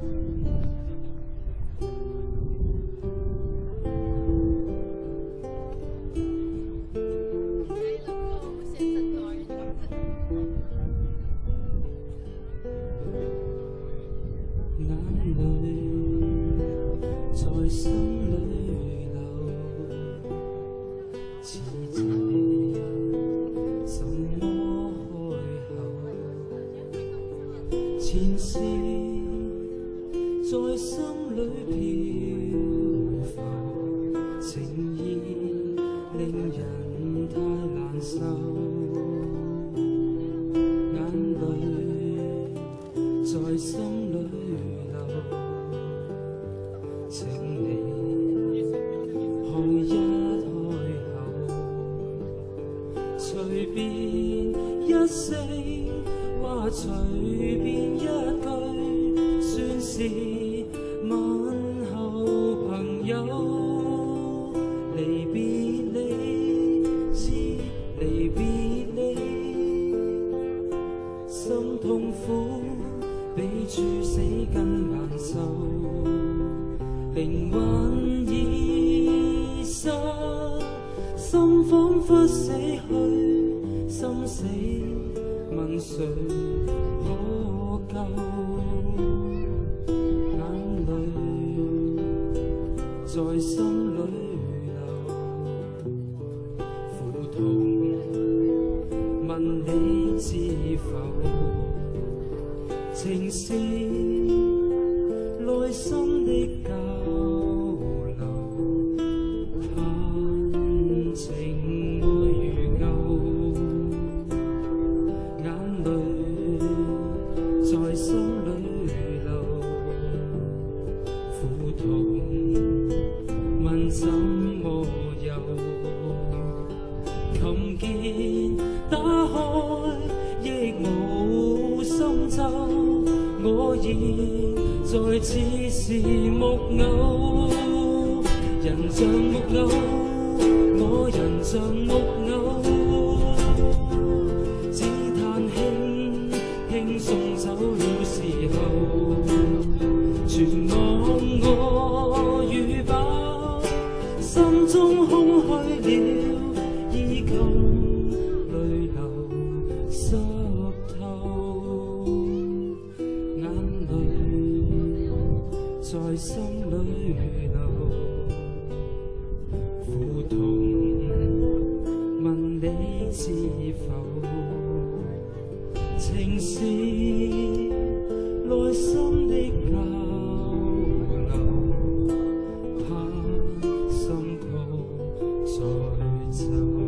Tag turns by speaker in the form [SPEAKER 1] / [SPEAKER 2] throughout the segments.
[SPEAKER 1] 在心里流，似这怎么开口？前事在心里漂浮，情意令人太难受，眼泪在心里流。 请你看一開口，隨便一聲或隨便一句，算是問候朋友。離別你，知離別你，心痛苦比處死更難受。 靈魂已失，心彷彿死去，心死問誰可救？眼淚在心裏流，苦痛問你知否？情是內心的交流，盼情愛如舊，眼淚在心裏流，苦痛問怎麼有？琴鍵打開亦無心奏，我已。 再次是木偶，人像木偶，我人像木偶，只嘆輕送走了時候，全忘我與飽，心中空虛了，衣襟淚流濕透，眼淚。 在心裏流，苦痛問你知否？情是內心的交流，盼心曲再奏。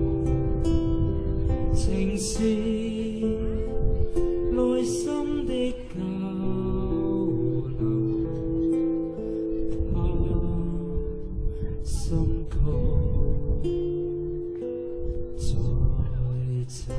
[SPEAKER 1] 情是內心的交流。 心曲再奏。